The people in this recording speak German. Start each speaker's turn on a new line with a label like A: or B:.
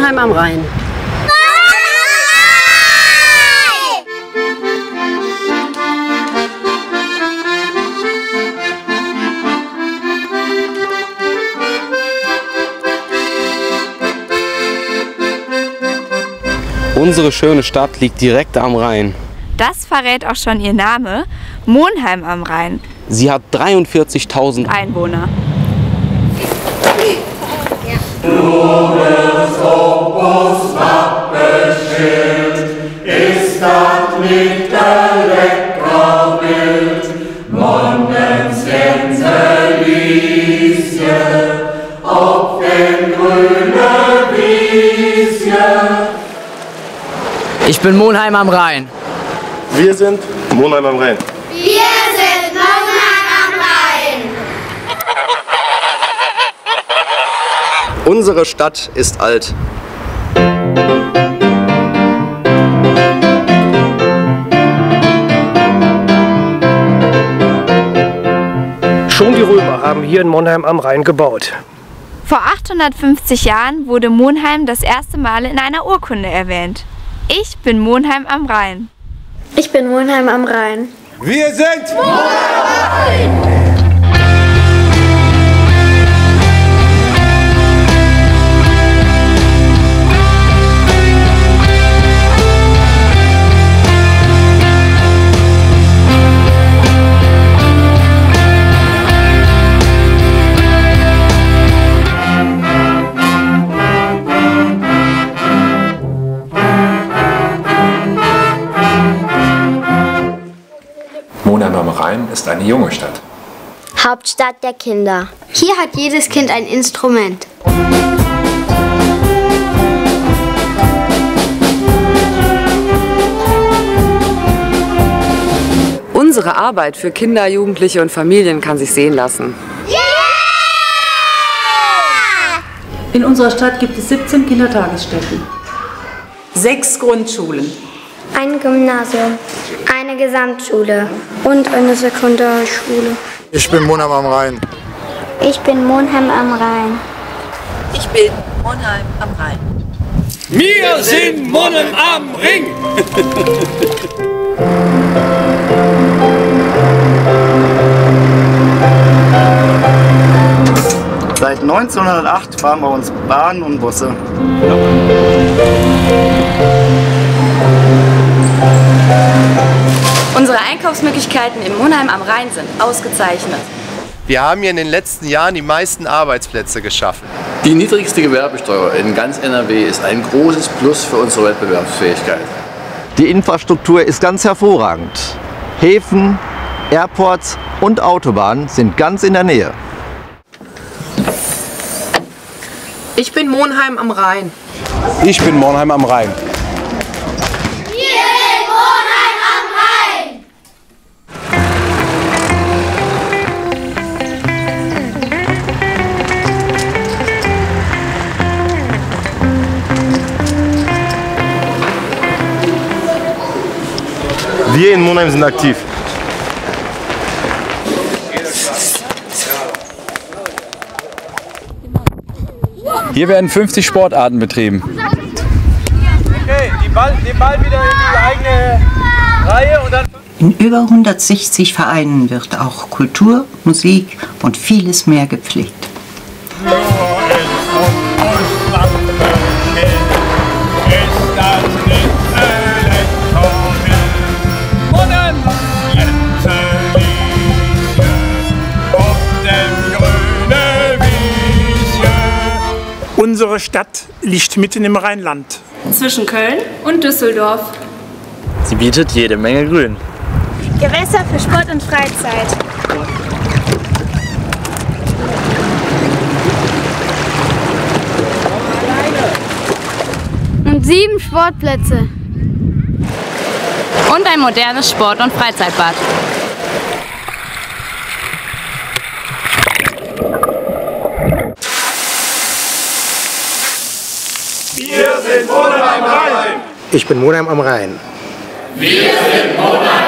A: Monheim am Rhein.
B: Unsere schöne Stadt liegt direkt am Rhein.
C: Das verrät auch schon ihr Name, Monheim am Rhein.
B: Sie hat 43.000
C: Einwohner.
D: Du wirst ob uns bestimmt, ist das nicht ein lecker Bild. Monnems Gänselieschen, auf den grünen Wiesje.
E: Ich bin Monheim am Rhein.
F: Wir sind Monheim am Rhein.
G: Wir sind Monheim am Rhein.
F: Unsere Stadt ist alt.
H: Schon die Römer haben hier in Monheim am Rhein gebaut.
C: Vor 850 Jahren wurde Monheim das erste Mal in einer Urkunde erwähnt. Ich bin Monheim am Rhein.
G: Ich bin Monheim am Rhein.
D: Wir sind Monheim am Rhein.
I: Monheim am Rhein ist eine junge Stadt.
G: Hauptstadt der Kinder. Hier hat jedes Kind ein Instrument.
A: Unsere Arbeit für Kinder, Jugendliche und Familien kann sich sehen lassen.
J: In unserer Stadt gibt es 17 Kindertagesstätten, 6 Grundschulen,
G: Ein Gymnasium, eine Gesamtschule und eine Sekundarschule.
F: Ich bin Monheim am Rhein.
G: Ich bin Monheim am Rhein.
J: Ich bin Monheim am Rhein.
D: Wir sind Monheim am Ring.
F: Seit 1908 fahren bei uns Bahnen und Busse.
K: Unsere Einkaufsmöglichkeiten in Monheim am Rhein sind ausgezeichnet.
L: Wir haben hier in den letzten Jahren die meisten Arbeitsplätze geschaffen.
M: Die niedrigste Gewerbesteuer in ganz NRW ist ein großes Plus für unsere Wettbewerbsfähigkeit.
N: Die Infrastruktur ist ganz hervorragend. Häfen, Airports und Autobahnen sind ganz in der Nähe.
J: Ich bin Monheim am Rhein.
B: Ich bin Monheim am Rhein.
F: Wir in Monheim sind aktiv.
O: Hier werden 50 Sportarten betrieben.
D: Okay, den Ball wieder in die eigene Reihe und dann...
J: In über 160 Vereinen wird auch Kultur, Musik und vieles mehr gepflegt.
H: Unsere Stadt liegt mitten im Rheinland.
C: Zwischen Köln und Düsseldorf.
E: Sie bietet jede Menge Grün.
G: Gewässer für Sport und Freizeit. Und 7 Sportplätze.
K: Und ein modernes Sport- und Freizeitbad.
D: Wir sind Monheim am Rhein.
H: Ich bin Monheim am Rhein.
D: Wir sind Monheim